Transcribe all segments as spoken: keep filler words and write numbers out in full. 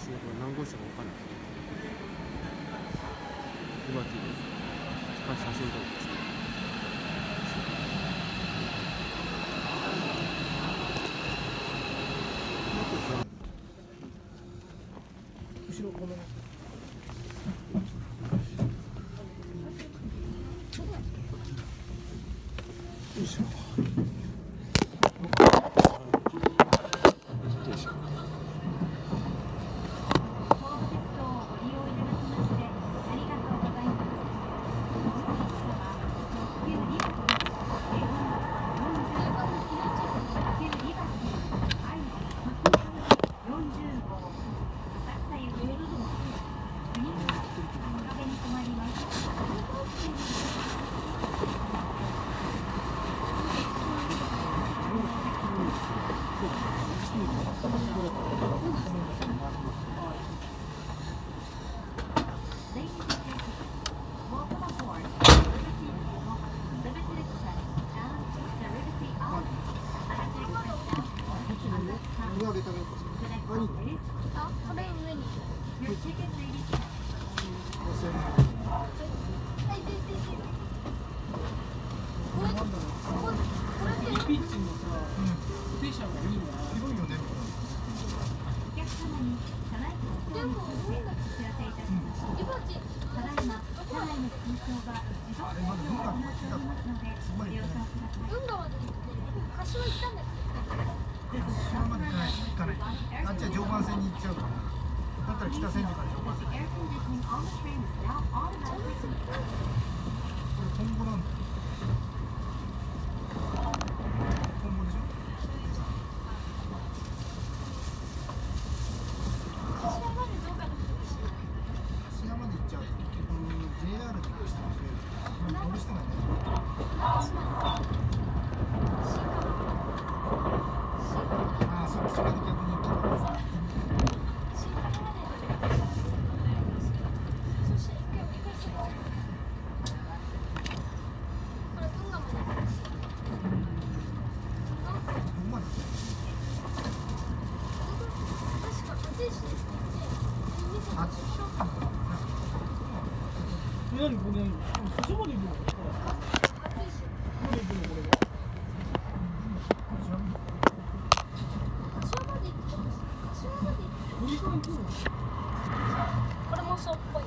信号何号車か分からない。リバティです。写真撮ってます。後ろごめん。よいしょ。あっちは常磐線に行っちゃうから。だったら北千住から常磐線。これトンボなんだよ。トンボでしょ。柏までどうかな。柏まで行っちゃうと結局 ジェイアール で行く人も増えるから乗る人がいない。ああ、そっちまで逆に行ったら。何これ？そこまで行くの？これ行くのこれは？柏まで行くの？柏まで行くの？これもそうっぽい。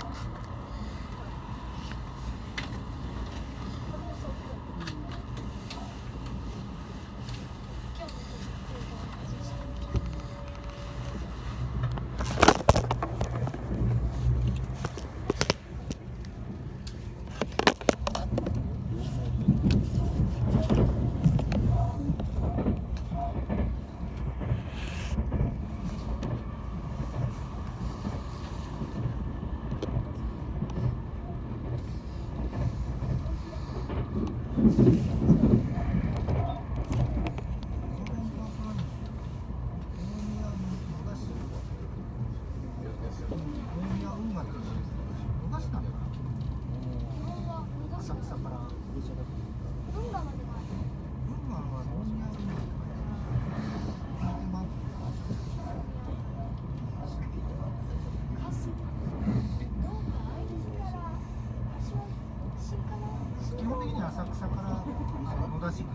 基本的には浅草から野田市。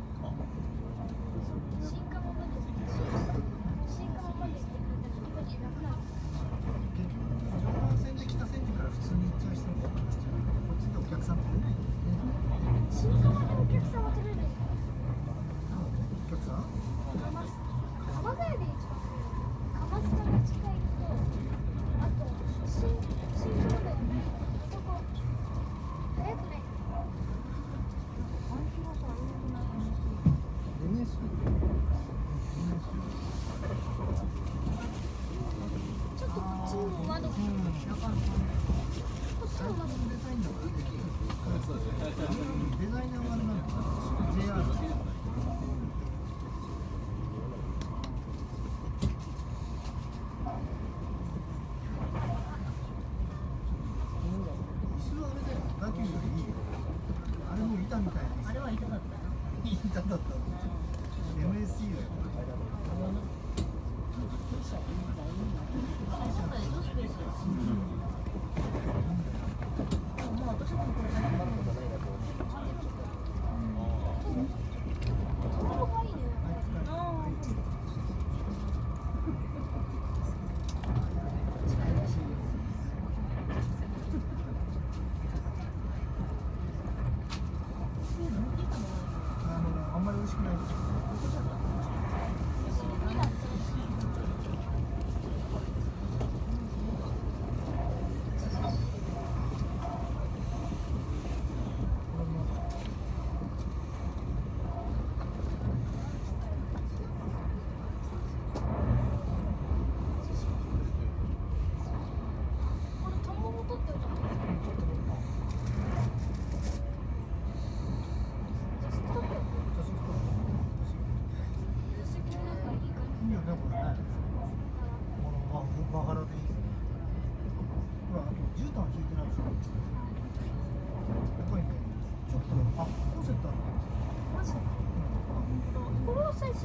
デザイナーはあれなんですか？ ジェイアール。椅子はあれだよ。ガキよりいいよ。あれも板みたいな。あれは板だったな。板だった。エムエスイー だよ。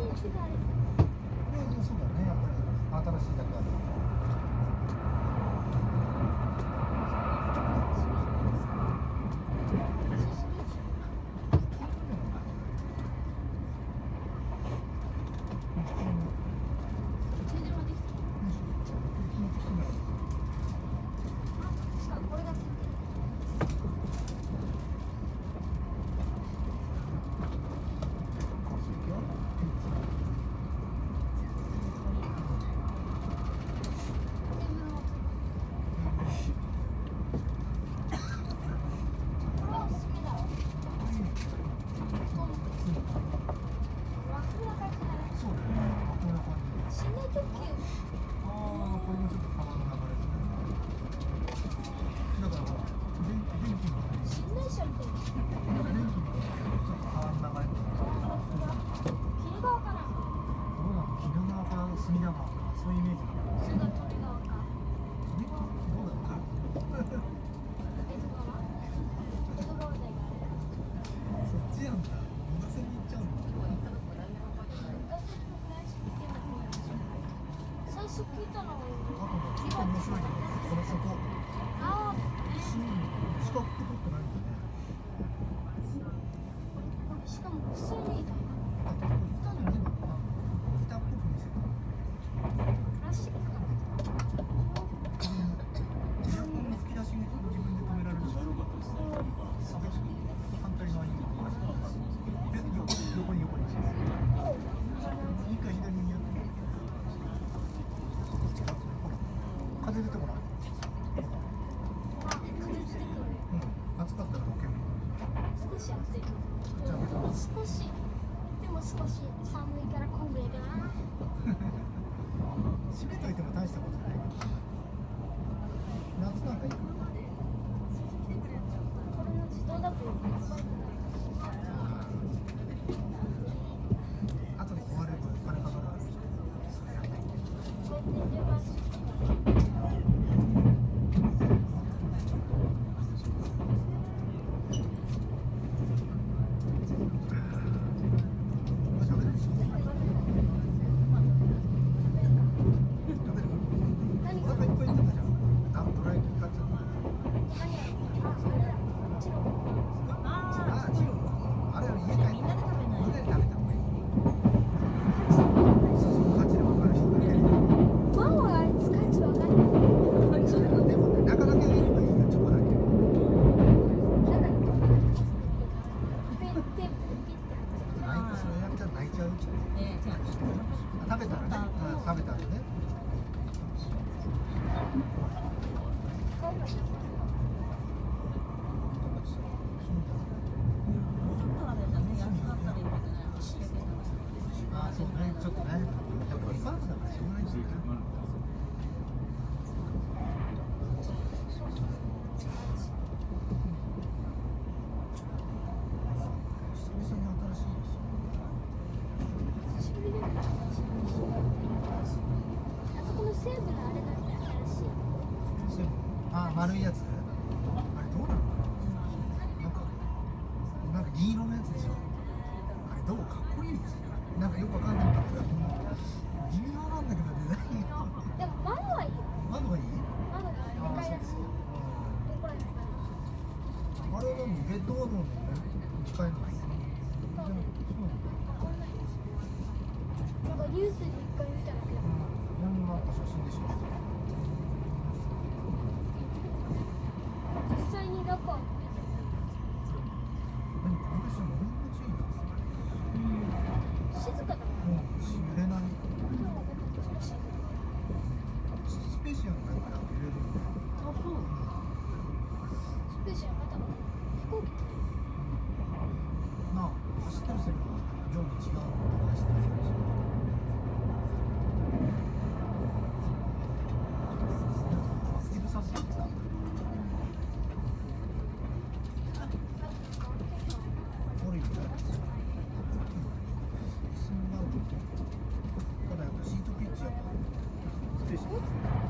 種がある。 そうだね、やっぱり新しいだけある。隅田川とかそういうイメージなの。 それが利根川か。 利根川どうだろうか。 江戸川？江戸川台がある。 そっちなんだ。温泉に行っちゃうんだ。 最初聞いたの。 あとね、結構面白いのがこのそこ。 ああ。 資格取ってないんだね。 しかも薬。 あ、これ板じゃないのかな。板っぽく見せた。 プラスチックかな。 エアコンの吹き出し口も自分で止められるし。反対側に。え、横に横に横に。一回左にやって。風出てこない。 あ、風出てくる。 うん、暑かったらボケる。 少し暑い。少し。でも少し寒いからこんぐらいかな。 閉めといても大したことない。夏なんかいいかな。 これの自動だと後で壊れるとお金かかるから。 こうやって入れます。 食べたらね、うん、食べたらね。ああ、そうね、ちょっとね、やっぱりパーツだからしょうがないんですよね。あ、丸いやつ。あれどうなの？なんか、なんか銀色のやつでしょ。あれどう？かっこいい。なんかよくわかんないんだけど。微妙なんだけどデザイン。 でも窓はいい。 窓がいい？ 窓がでかいらしい。どこら辺かな。 あれはもうベッドボードの近いの。でもそうなんかニュースで一回見ただけだ。 うん、なんか写真でしょ。 実際に中を見てでもこれさ、乗り心地いいな。 静かだな。 うん、揺れない。スペシアルのやつから揺れるんだよ。 あ、そう。スペシアルまた飛行機なあ、走ってる線が上下違うの走ってる線でしょ。イブサスってた。オリーブだ。椅子もある。ただやっぱシートピッチやっぱスペシャル。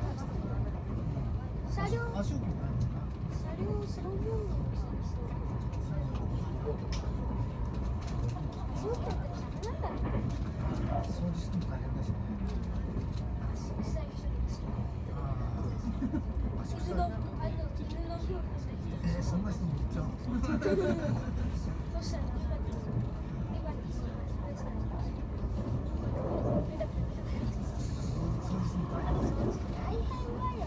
車両足置きもないもんな。 車両その分の大きさにしてる。そうってやったらダメなんだろう。 掃除するの大変だしね。 足臭い人ですよ。 ああ、足臭い。 犬の、あの、犬の夫婦でえー、そんな人もいっちゃうの。 そしたら、ネガティブ。ネガティブな話になります。 掃除するの大変。 大変だよ。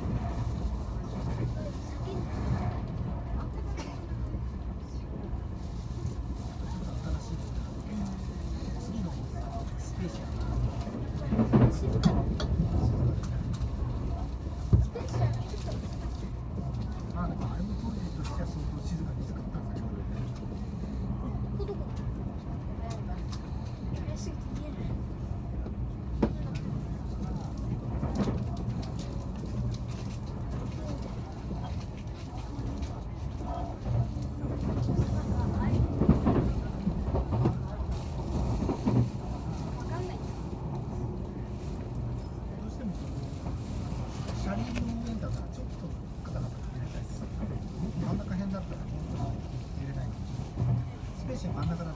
真ん中だったら。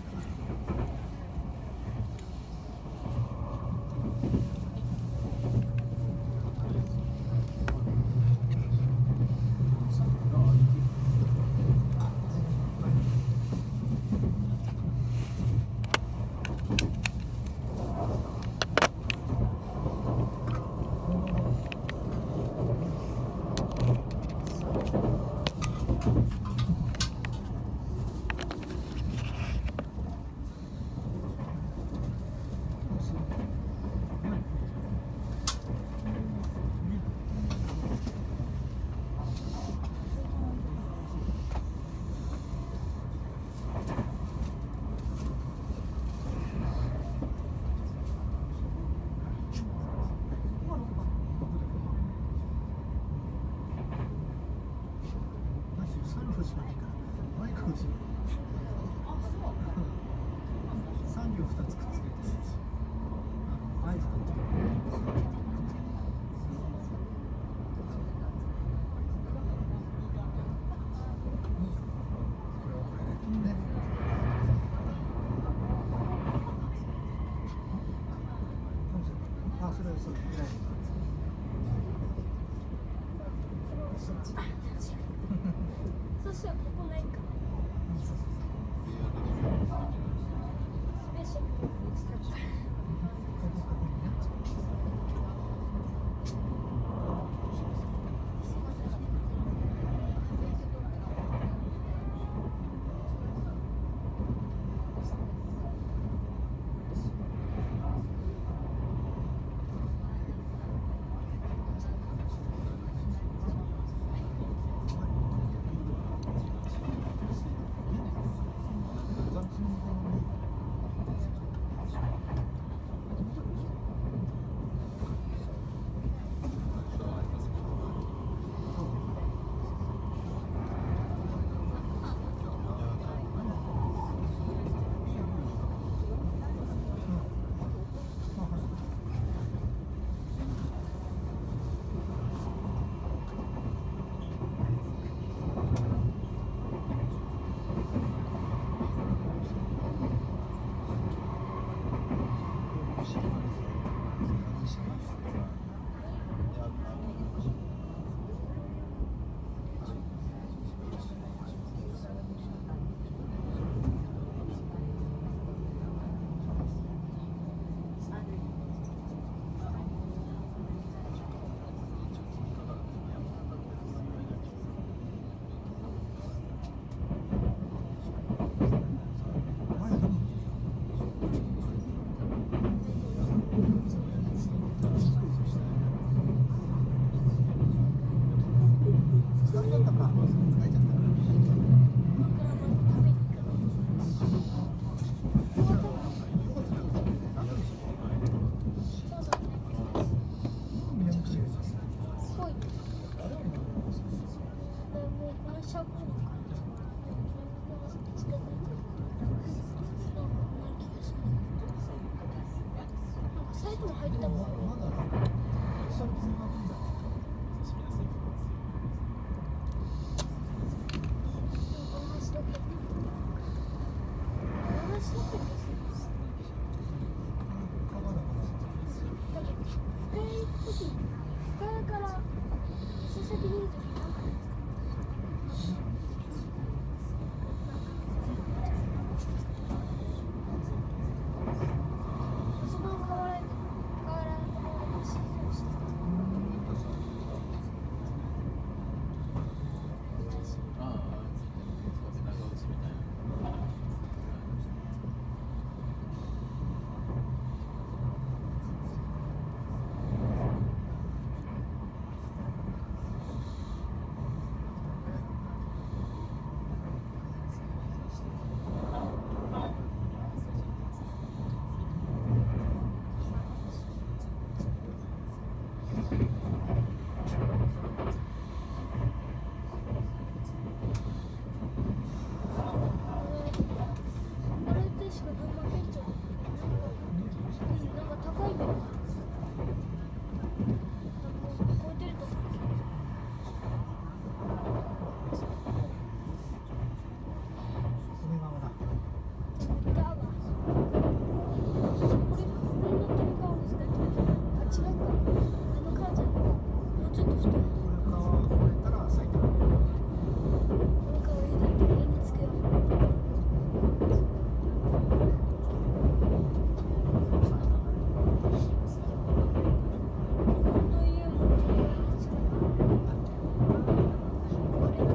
さんびょうふたつくっつけて合図だってあ、それそれそしたらここないか。スペシャル。 先にいる時なんかその変わらん変わらんところで指示をしてた。 ああ、そう長打ちみたいな。 あれってしか群馬県庁なんか高いけどなんか超えてると思う。 それ側だ。 だわ。これこれの鳥川ですか？あ、違うか。あの川じゃん。もうちょっと太い。 これ川を越えたら埼玉。 この川を入れたら家に着くよ。日本の家も鳥川に近い。これが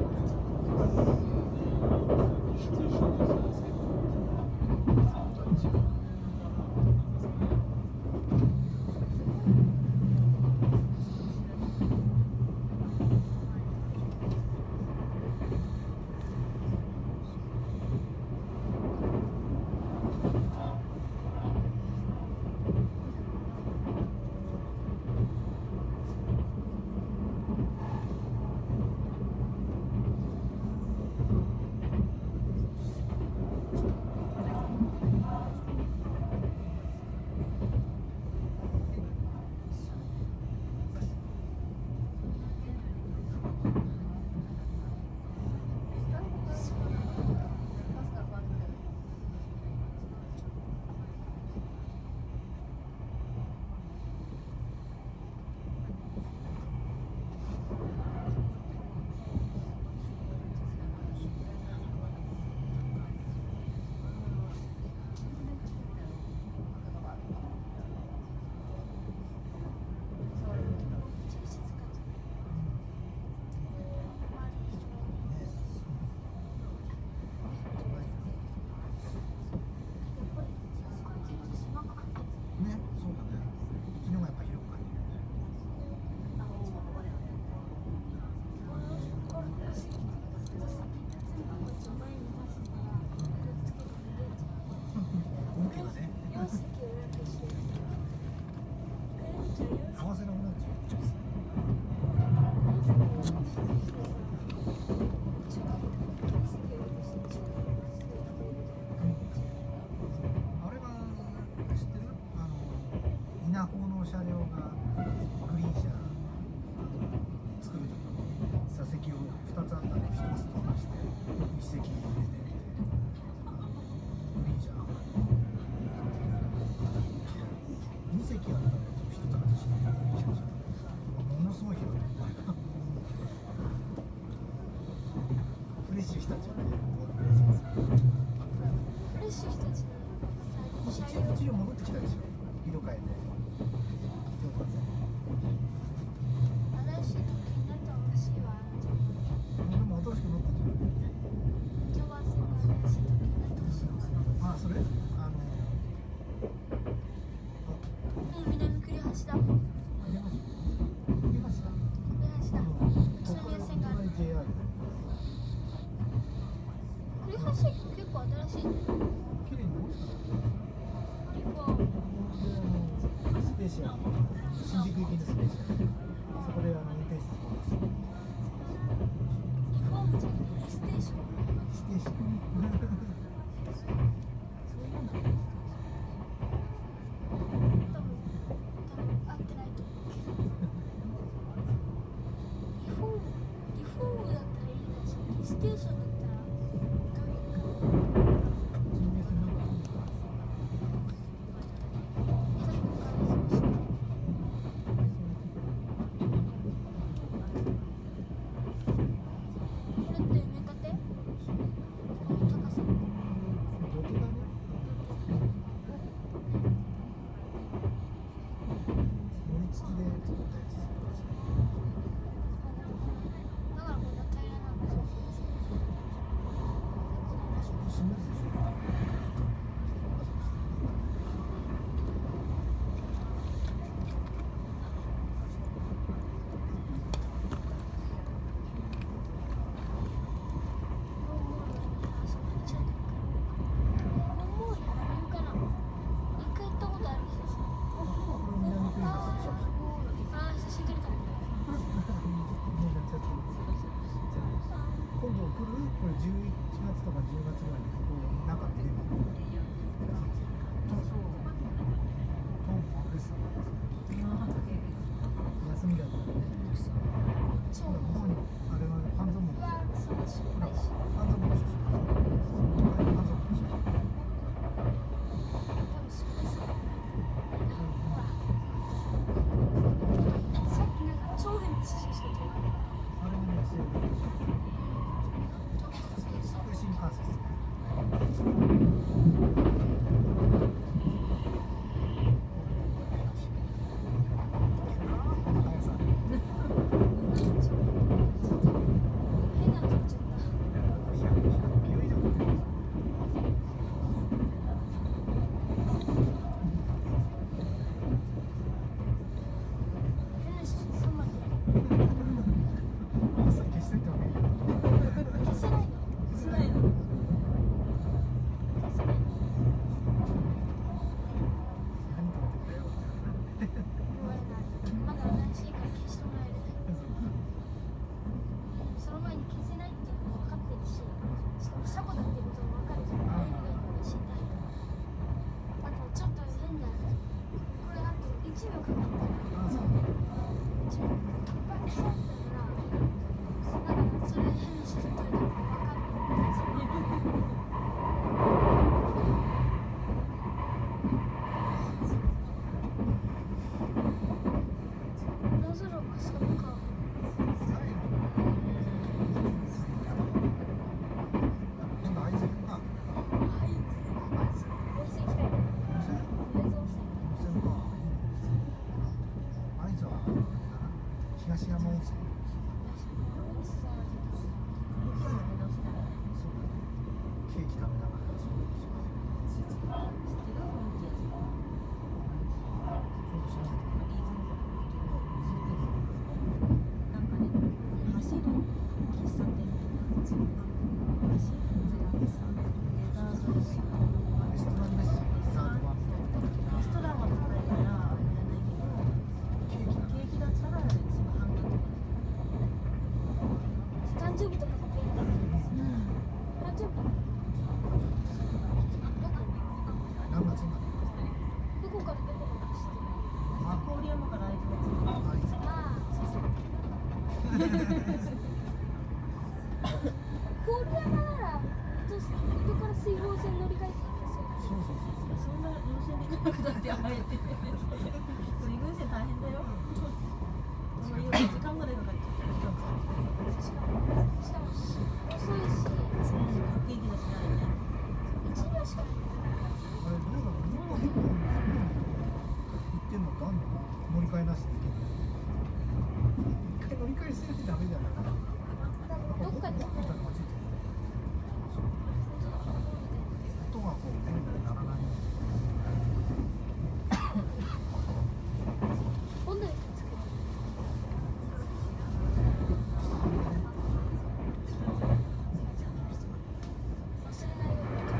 ね、そうだね。昨日がやっぱ広く感じるよね。向けがね、合わせなくなっちゃう。あれが知ってる？あの稲穂の車両がグリーン車作るときに座席をふたつあったのをひとつ飛ばしていち席入れてグリーン車に席あったのをひとつ外してグリーン車にしたものすごい広いフレッシュしたっちゃうね。 フレッシュしたちのこっちこっちに戻ってきたでしょ。色変えて。 新しい時になったら欲しいわ。 でも新しくなったじ常磐線が新しい時になってほしいわ。 ゃん。あ、それ？あの。 もう南栗橋だ。栗あ、出ました。出ました。 橋だ。宇都宮線がある。 ジェイアール。 栗橋駅も結構新しいね。 綺麗に直したの。 リフォーム。 スペーシアム。新宿行きのスペーシアム。そこであの運転手さんです。 リフォームじゃなくてステーション。 ステーション。 多分、多分合ってないと思うけど。リフォーム、リフォームだったらいいらしい。ステーションだったらどういうか。 人命線なんかあるのか。 多分分からないかもしれない。 これじゅういちがつとかじゅうがつぐらいにここなかったね。 あ、そう。 トンボです。休みだったらね。 そうほらここにあれは半蔵門。 うわー、そう失敗し半蔵門でしょ。半蔵門でしょ。 多分失敗する。ほらさっきなんか超変な指示しててあれもね、してる。これ新幹線ですね。速さ。 変なの撮っちゃったひゃくキロ以上出てる。 変な指示さんまい朝消してってわけ。 消せないのしないの。 消せないの何撮ってんだよ。 言われないまだ新しいから消してもらえるその前に消せないっていうの分かってるししかも車庫だっていうことも分かるから何が今知りたいあとちょっと変なこれあといちびょうかかったらあ、そう。 いちびょうバッてやったらなんかそれ変な指示取れたら分かるなぜろまさか今度あいつ行くか。 はい温泉行きたいね梅津温泉温泉か。あいつは東山温泉。そうだね。ケーキ食べながら。レストラン飯、デザートバー。ケーキなの。 誕生日とかもペンだ誕生日どこ何月まで。 どこからどこまで知ってるあ、 郡山から会津あいつ。 ああそうそう郡山なら水戸から水道線乗り換えていけそうそうそうそう。 そんな路線で行かなくなってあえて水軍線大変だよ。その時間ぐらいかかっちゃう。 しかもしかも遅いし元気だしないね。 いちびょうしかないあれどうなの。日本一本行ってんのってあんの。乗り換えなしで行ける。一回乗り換えしないとダメじゃない。 どっかでどっかでついてる。音がこう変にならないように。 本土につける忘れないように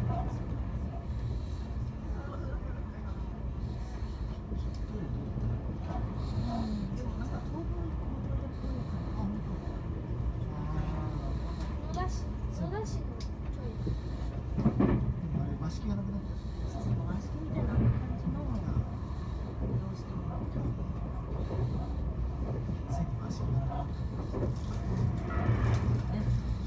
でもなんか当分野田市野田市のちょいあれ和式がなくなったし。 和式みたいな感じの様式もついに和式になった。 ね。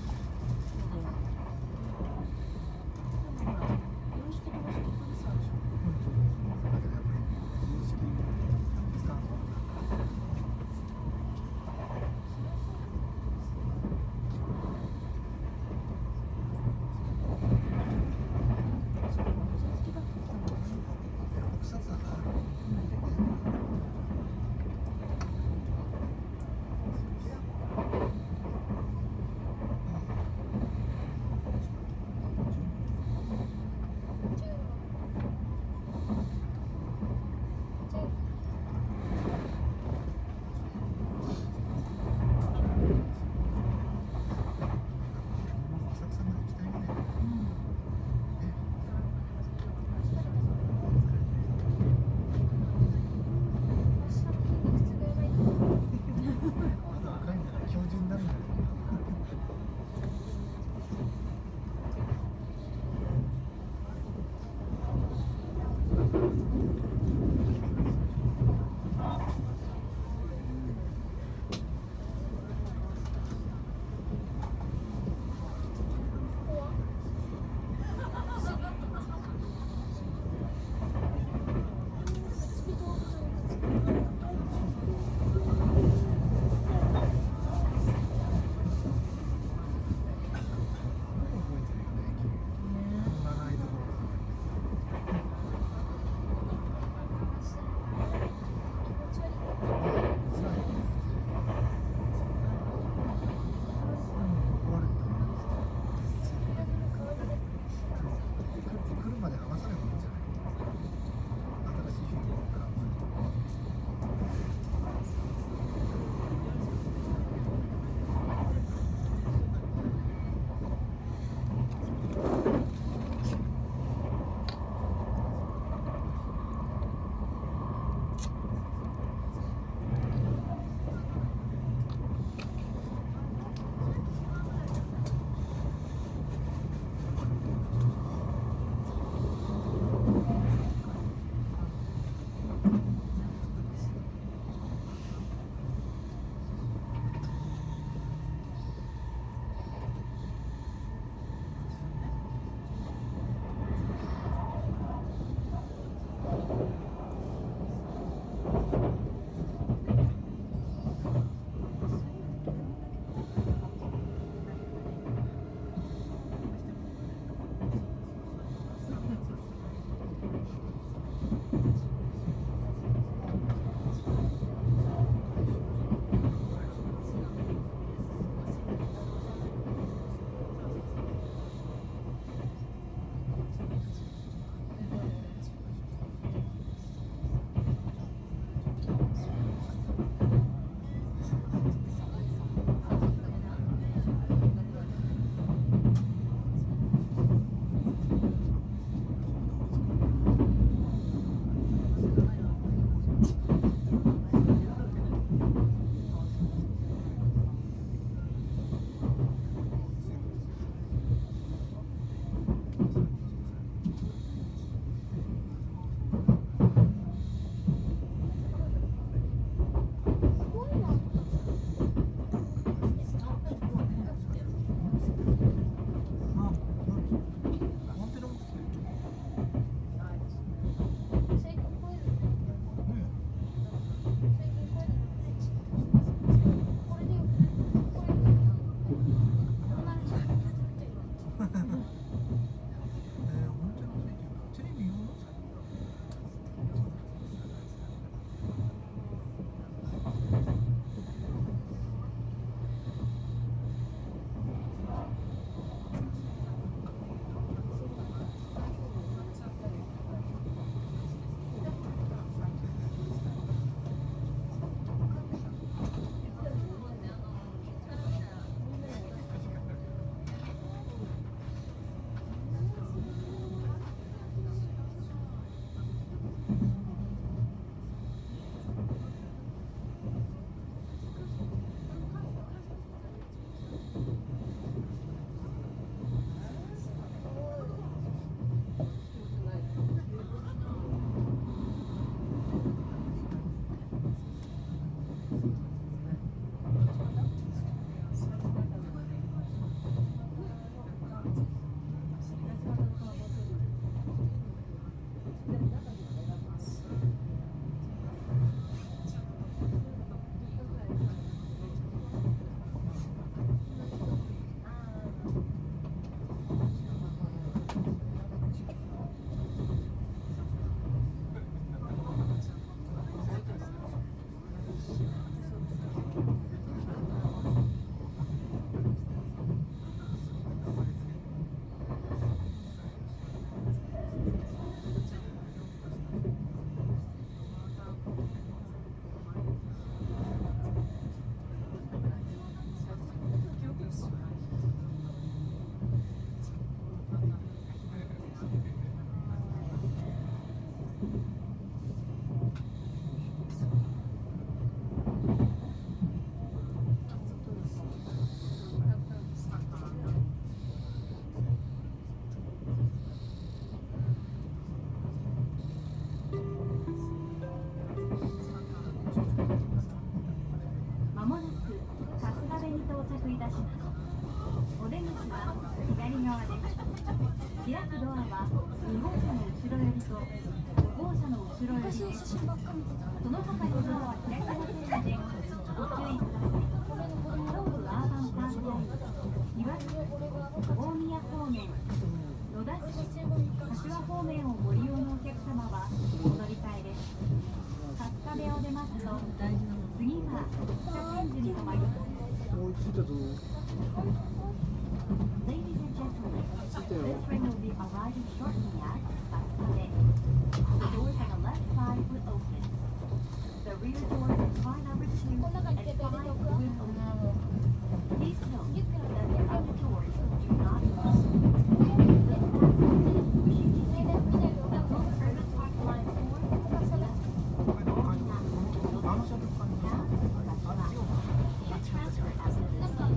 でもほら、洋式と和式ってさ、 だけどやっぱり洋式使うの。草津だから。 あ到着いたします。お出口は左側です。開くドアはに号車の後ろよりとご号車の後ろよりです。その他のドアは開きませんのでご注意ください。東武アーバンパークライン岩槻大宮方面野田市柏方面をご利用のお客様はお乗り換えです。春日部を出ますと次は北千住に停まります。 追いついたぞ。 Ladies and gentlemen, this train will be arriving shortly at Kasukabe. The doors on the left side will open. The rear doors in car number two and five will open. Please note that the other doors do not close. This passenger wishing to take the urban park line four, transfer as a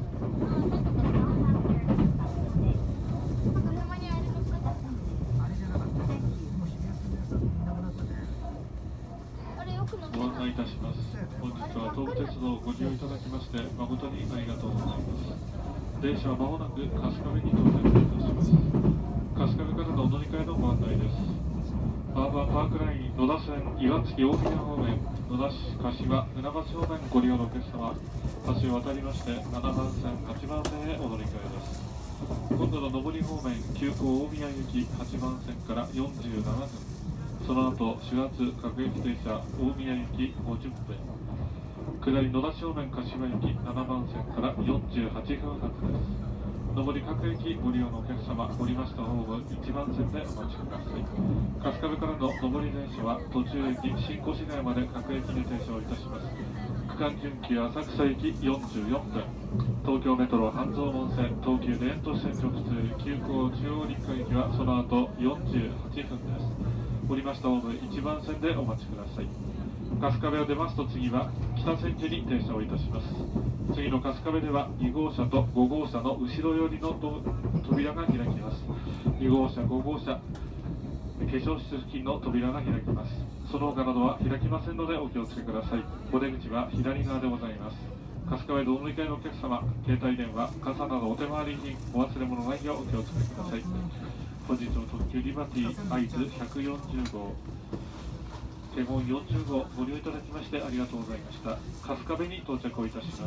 ご案内いたします。本日は東武鉄道をご利用いただきまして誠にありがとうございます。電車はまもなく春日部に到着いたします。春日部からのお乗り換えのご案内です。アーバンパークライン野田線岩槻大宮方面野田市柏船橋方面ご利用のお客様、橋を渡りましてななばん線はちばん線へお乗り換えです。今度の上り方面急行大宮行きはちばん線からよんじゅうななふん、その後始発各駅停車大宮行きごじゅっぷん、下り野田正面柏行きななばん線からよんじゅうはちふん発です。上り各駅ご利用のお客様、降りましたホームいちばん線でお待ちください。春日部からの上り電車は途中駅新越谷まで各駅に停車をいたします。区間準急浅草行きよんじゅうよんぷん、東京メトロ半蔵門線東急田園都市線直通急行中央林間行きはその後よんじゅうはちふんです。降りましたホームいちばん線でお待ちください。春日部を出ますと次は北千住に停車をいたします。次の春日部ではに号車とご号車の後ろ寄りの扉が開きます。に号車ご号車化粧室付近の扉が開きます。その他などは開きませんのでお気をつけください。お出口は左側でございます。春日部へのお乗り換えのお客様、携帯電話、傘などお手回り品お忘れ物ないようお気をつけください。本日の特急リバティ会津ひゃくよんじゅう号華厳よんじゅう号ご利用いただきましてありがとうございました。春日部に到着をいたします。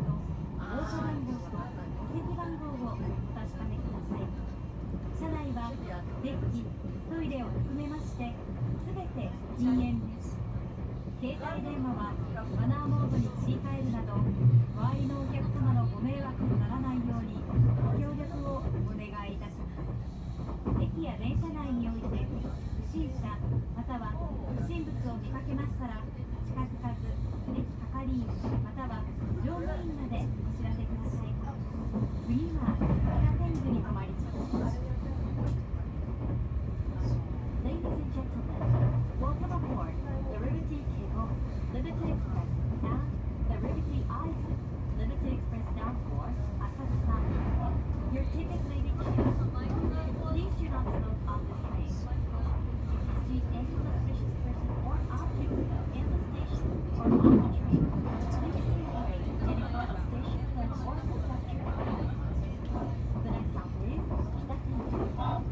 車内はデッキ、トイレを含めましてすべて禁煙です。携帯電話はマナーモードに切り替えるなど、周りのお客様のご迷惑とならないようにご協力をお願いいたします。駅や電車内において不審者または不審物を見かけましたら、近づかず駅係員または乗務員までお知らせください。次は北千住に停まります。Ladies and gentlemen, welcome aboard the Riveting Cable Limited Express and the Riveting Aizu Limited Express bound for Asakusa. Your ticket may be checked. Please do not smoke on this train. If you see any suspicious person or object in the station or on the train, please stay away and inform the station or conductor. The next stop is Kitasenju.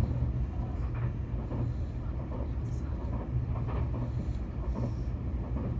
「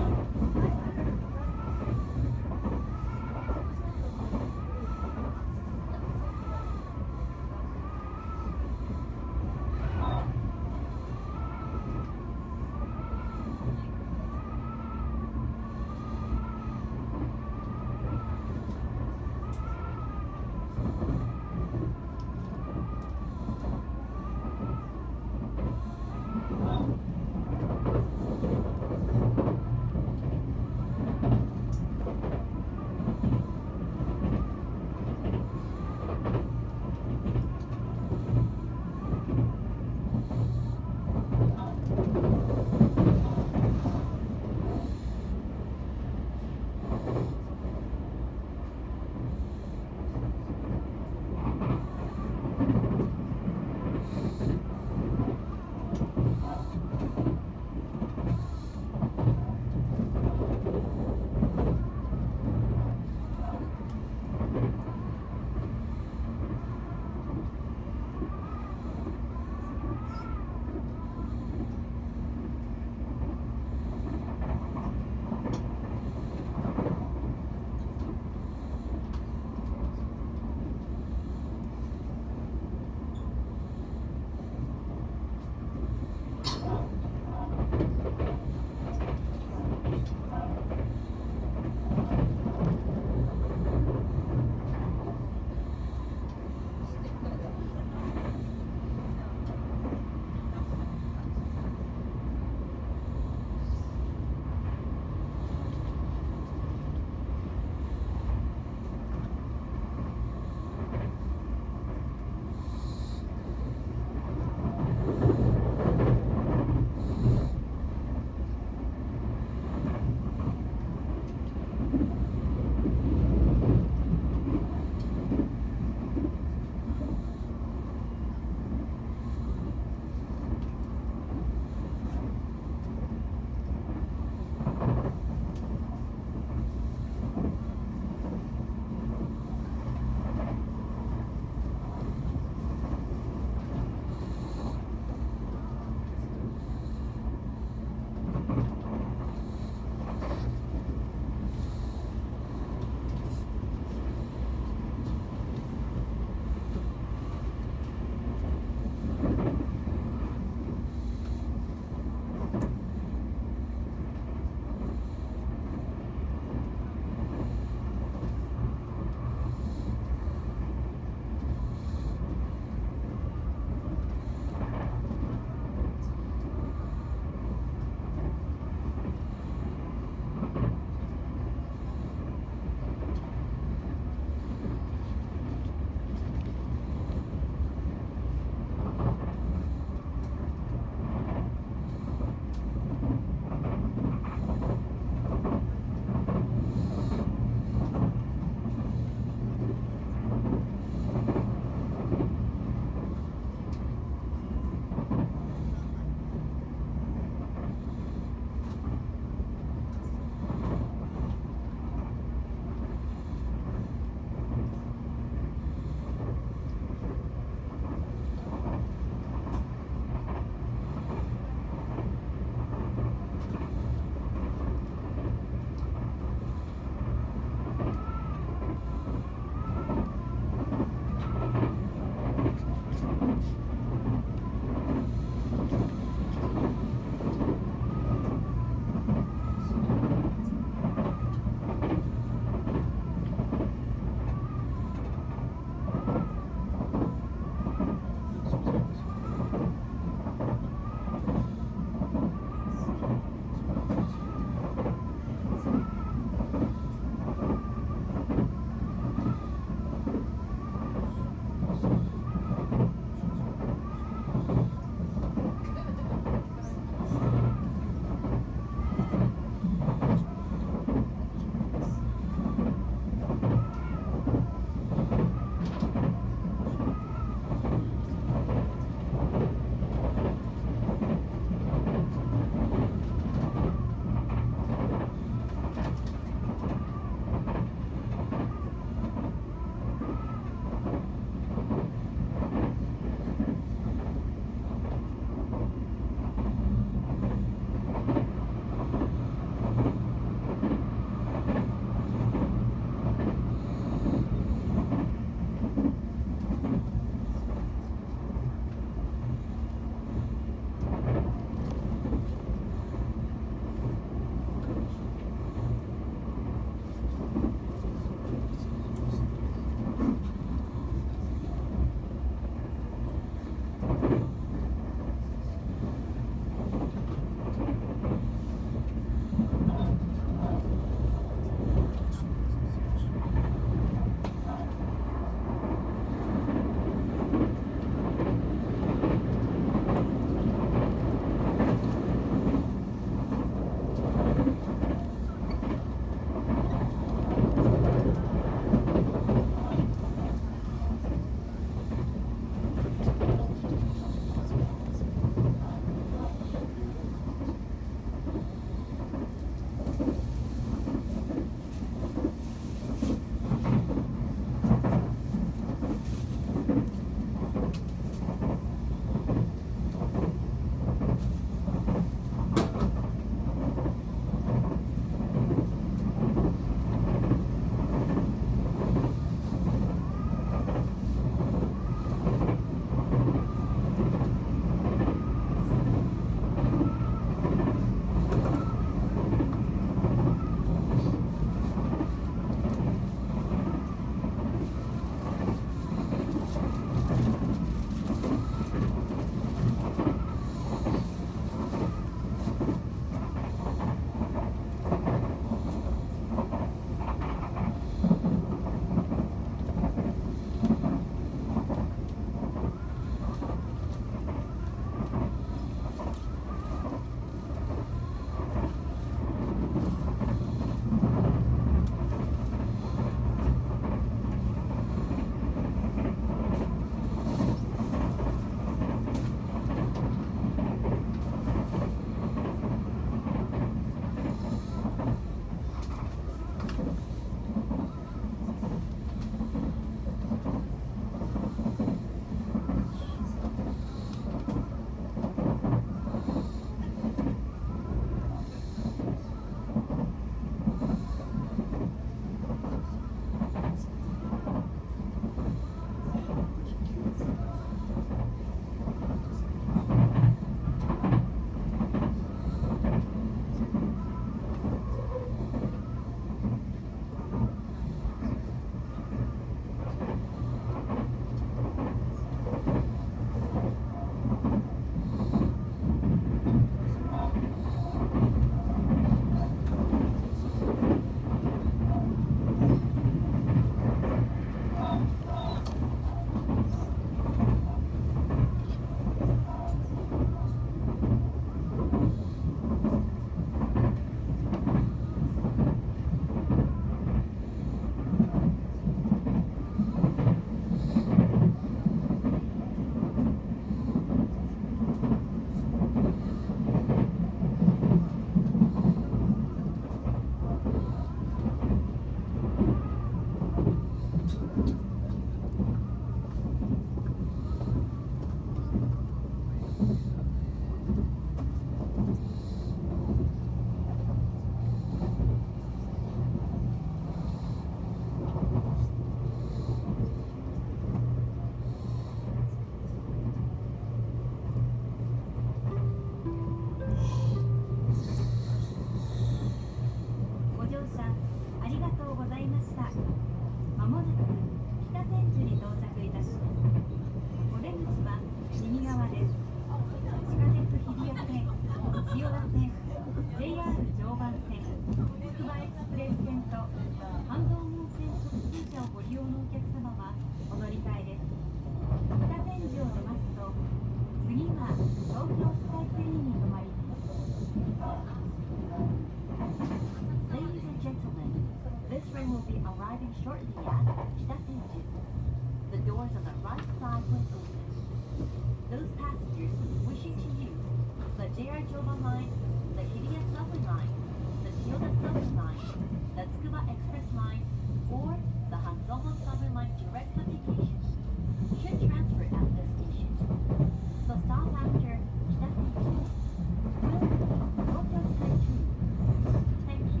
shortly at Kitasenju. The doors on the right side will open. Those passengers wishing to use the J R Joban Line, the Hibiya Subway Line, the Chiyoda Subway Line, the Tsukuba Express Line, or the Hanzomo Subway Line direct application should transfer at this station. The stop after Kitasenju will be Tokyo Sky True. Thank you.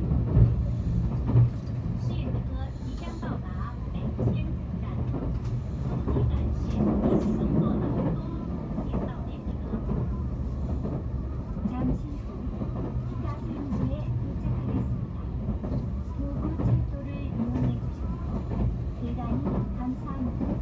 是一个即将到达北京站，东京南线一起乘坐的东武铁道列车。 잠시 후 기타센주에 도착하겠습니다. 도보철도를 이용해 주셔서 대단히 감사합니다.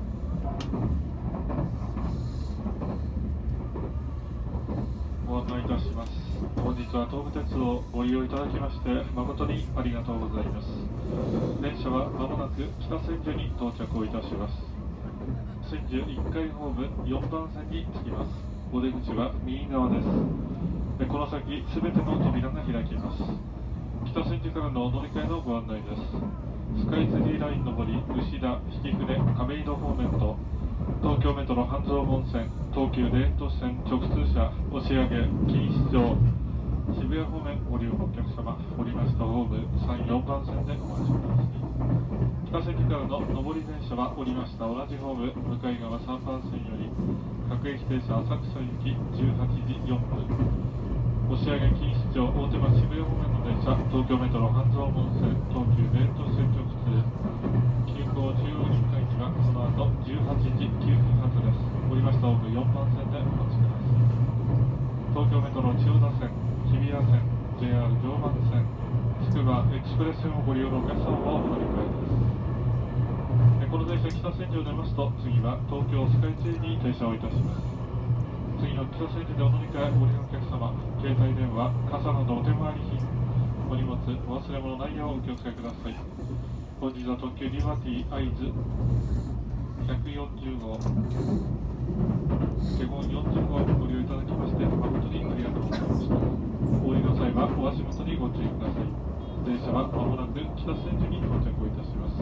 ご案内いたします。本日は東武鉄道をご利用いただきまして誠にありがとうございます。電車はまもなく北千住に到着をいたします。千住いっかいホームよんばん線に着きます。お出口は右側です。でこの先すべての扉が開きます。北千住からの乗り換えのご案内です。スカイツリーライン上り牛田曳舟亀戸方面と東京メトロ半蔵門線東急田園都市線直通車押上錦糸町渋谷方面ご利用のお客様、降りましたホームさん、よんばん線でお待ちください。北千住からの上り電車は降りました同じホーム向かい側さんばん線より各駅停車浅草行きじゅうはちじよんぷん、押上錦糸町大手町渋谷方面の電車東京メトロ半蔵門線東急田園都市線直通急行中央臨海機はこの後じゅうはちじきゅうふん発です。降りましたホームよんばん線でお待ちください。東京メトロ千代田線、日比谷線、ジェイアール 常磐線、つくばエクスプレス線をご利用のお客様をお乗り換えです。この電車北千住を出ますと次は東京スカイツリーに停車をいたします。次の北千住でお乗り換えご利用のお客様、携帯電話、傘などお手回り品、お荷物、お忘れ物ないようお気をつけください。本日は特急リバティ会津ひゃくよんじゅうごう、華厳よんじゅうごうご利用いただきまして誠にありがとうございました。お降りの際はお足元にご注意ください。電車はまもなく北千住に到着をいたします。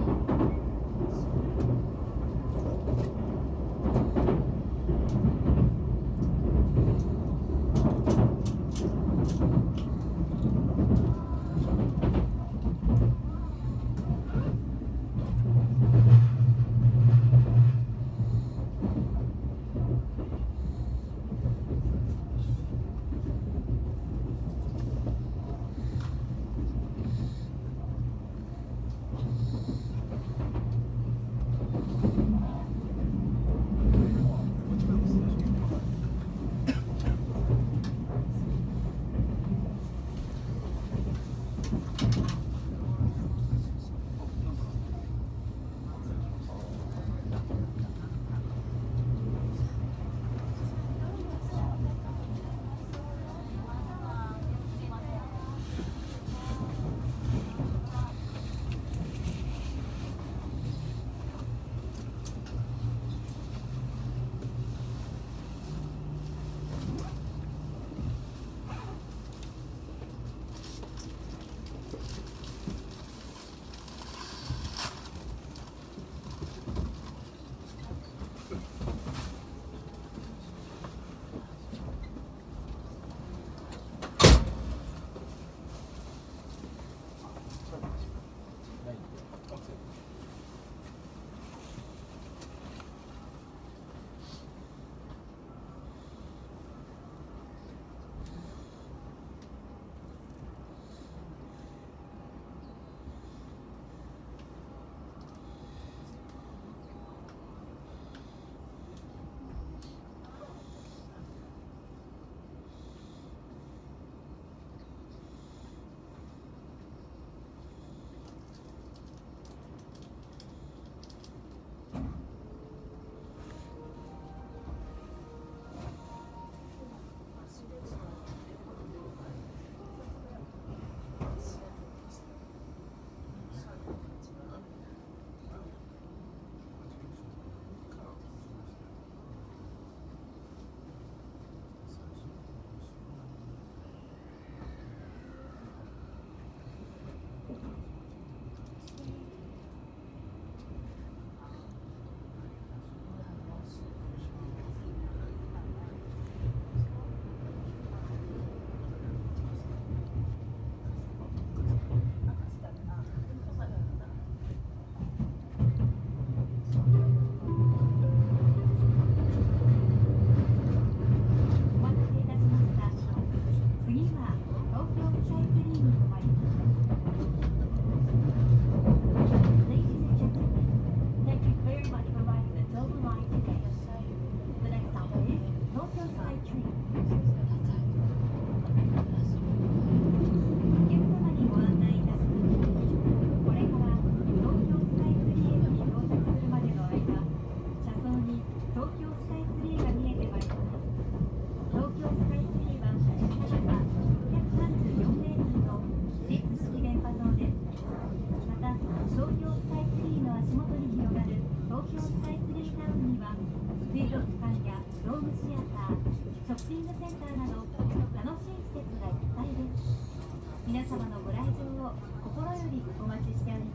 ショッピングセンターなど楽しい施設がいっぱいです。皆様のご来場を心よりお待ちしております。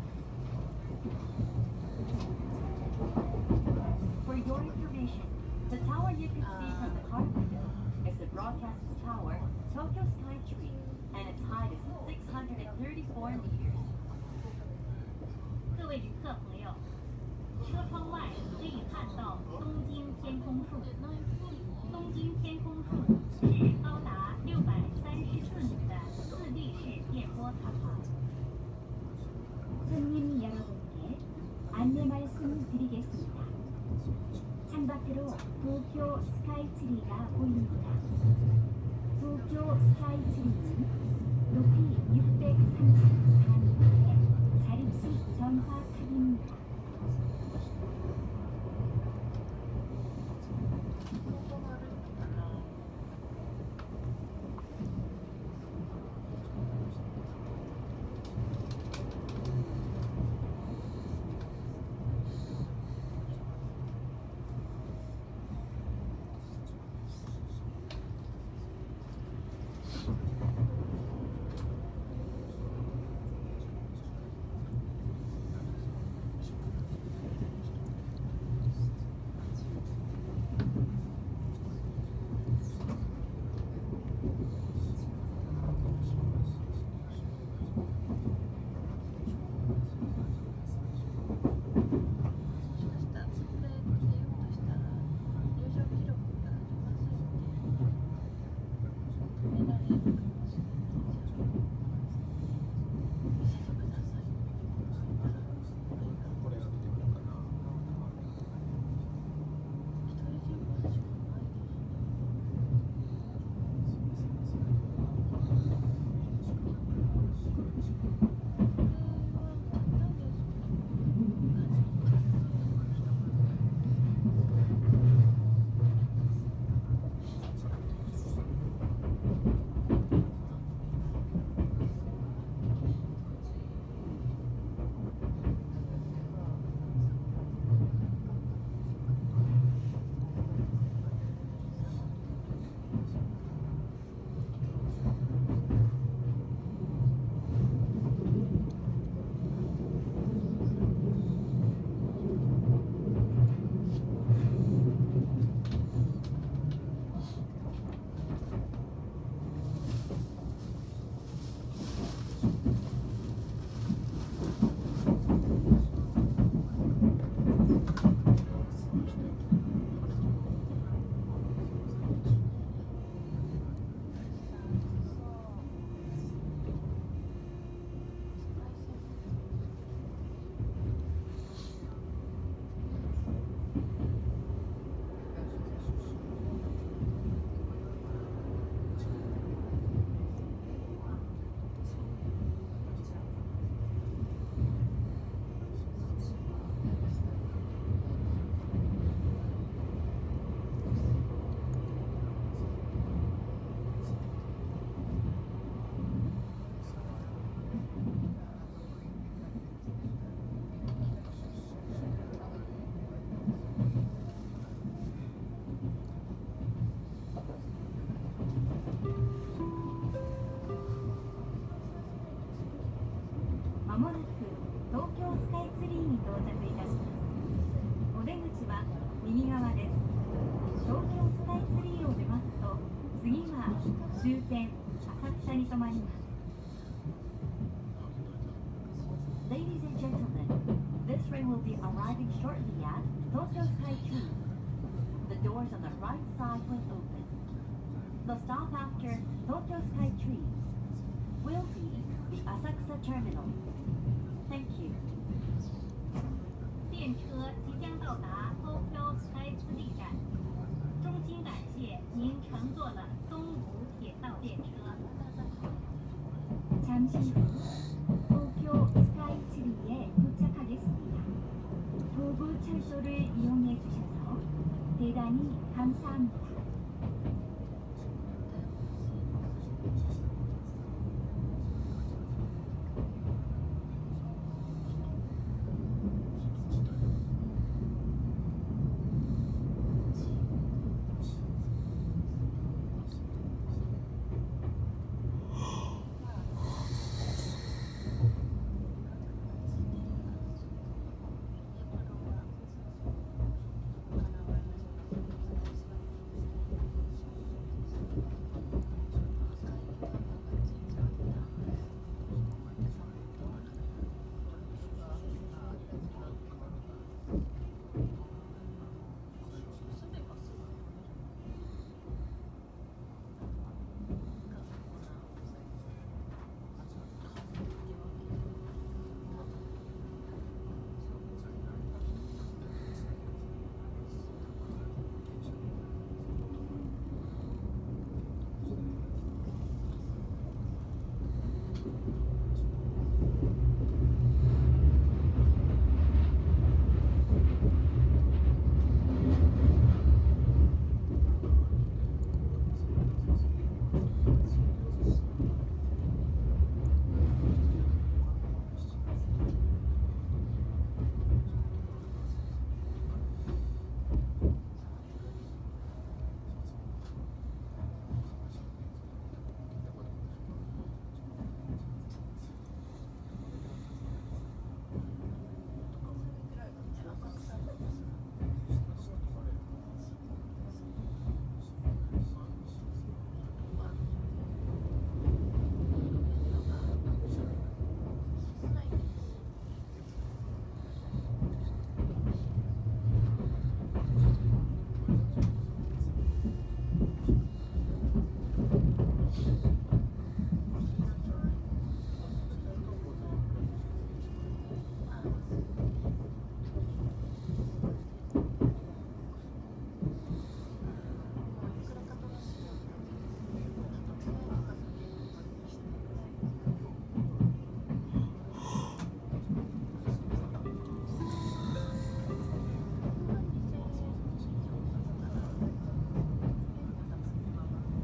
For your information, the tower you can see from the car window is the broadcast tower Tokyo Skytree, and its height is six hundred thirty-four meters. 各位旅客朋友，车窗外可以看到东京天空树。东京天空树是高达六百三十四米的四立式电波塔。 손님 여러분께 안내 말씀드리겠습니다. 창밖으로 도쿄 스카이트리가 보입니다. 도쿄 스카이트리는 높이 육백삼십사 미터의 자립식 전화탑입니다. Ladies and gentlemen, this train will be arriving shortly at Tokyo Skytree. The doors on the right side will open. The stop after Tokyo Skytree will be the Asakusa Terminal. Thank you. 电车即将到达 Tokyo Skytree 站，衷心感谢您乘坐了东武铁道电车。 잠시 후 도쿄 스카이트리에 도착하겠습니다. 도부철도를 이용해 주셔서 대단히 감사합니다.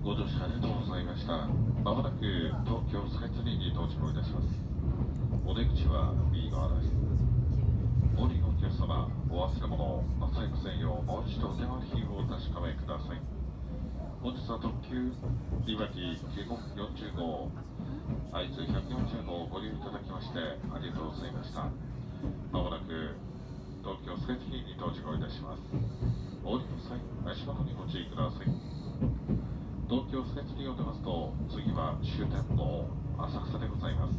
ご乗車ありがとうございました。まもなく東京スカイツリーに到着いたします。お出口は右側です。お降りのお客様、お忘れ物なさいませんよう、もう一度お手回り品をお確かめください。本日は特急リバティきゅうごよんご、愛知ひゃくよんじゅうごをご利用いただきましてありがとうございました。まもなく東京スカイツリーに到着いたします。お降りの際、足元にご注意ください。東京スカイツリーを出ますと、次は終点の浅草でございます。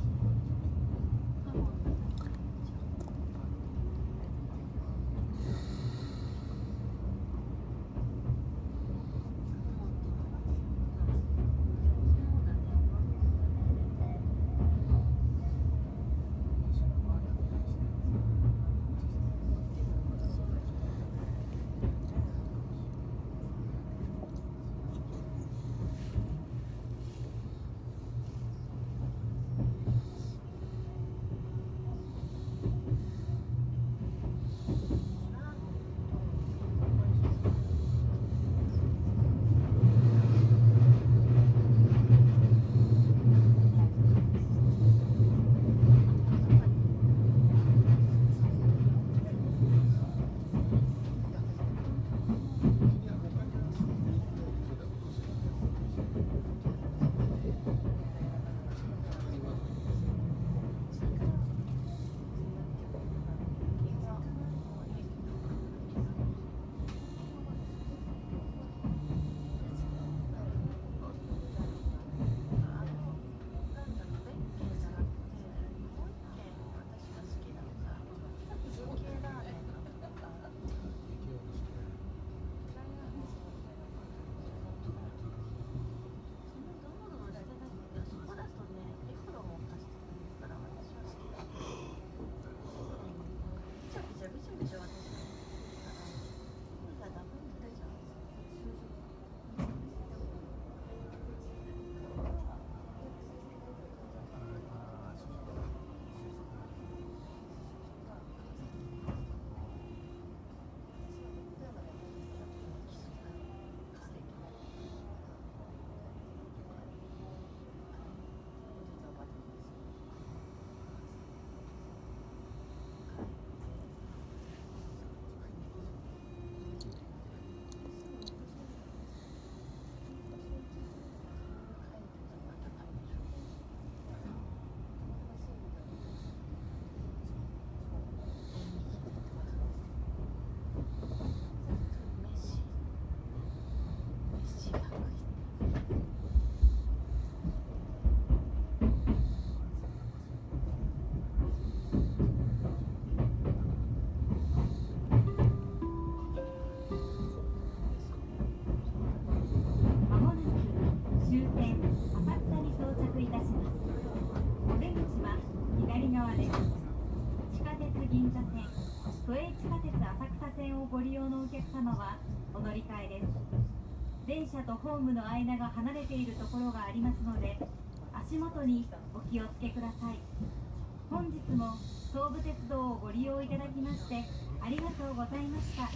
ご利用のお客様はお乗り換えです。電車とホームの間が離れているところがありますので、足元にお気をつけください。本日も東武鉄道をご利用いただきましてありがとうございました。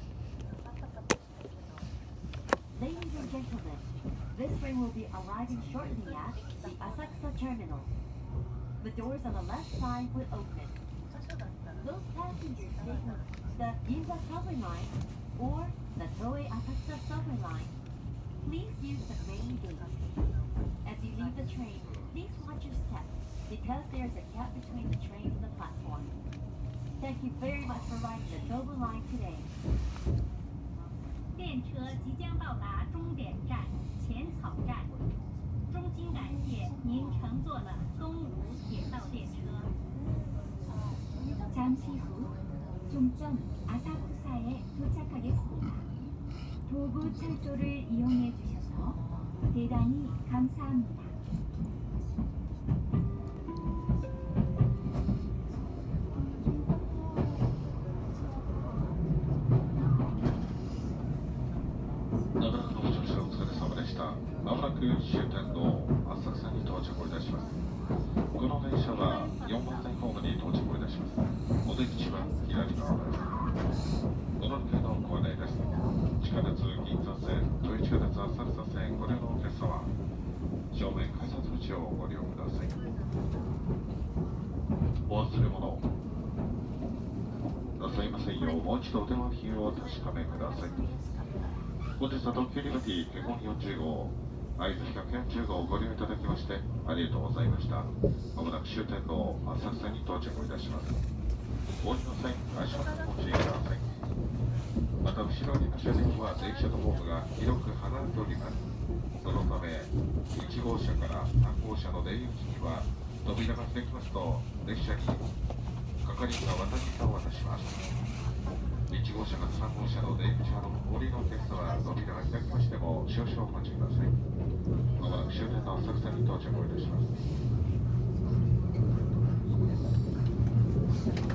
Ladies and gentlemen, this train will be arriving shortly at the Asakusa Terminal. The doors on the left side will open. Those passengers taking the Ginza subway line or the Toei Asakusa subway line, please use the main gate. As you leave the train, please watch your step because there is a gap between the train and the platform. Thank you very much for riding the Tobu line today. 电车即将到达终点站浅草站，衷心感谢您乘坐了东武铁道电车。 잠시 후 종점 아사쿠사에 도착하겠습니다. 도부 철도를 이용해 주셔서 대단히 감사합니다. 終点の浅草に到着いたします。この電車はよんばん線ホームに到着いたします。お出口は左側です。お乗り換えのご案内です。地下鉄銀座線、都営地下鉄浅草線ご利用のお客ご利用ください。お忘れ物なさいませんよう、もう一度お手間品をお確かめください。本日は特急リバティケモンよんじゅうご号、会津ひゃくよんじゅう号をご利用いただきましてありがとうございました。まもなく終点の浅草に到着いたします。お降りの際、足元にご注意ください。また後ろにの車両は電車とホームが広く離れております。そのためいち号車からさん号車の出入り口には扉が開きますと、列車に係員が渡り札を渡します。いち号車からさん号車の出入り口の降りのお客様は扉が開きましても少々お待ちください。まもなく終点の浅草に到着をいたします。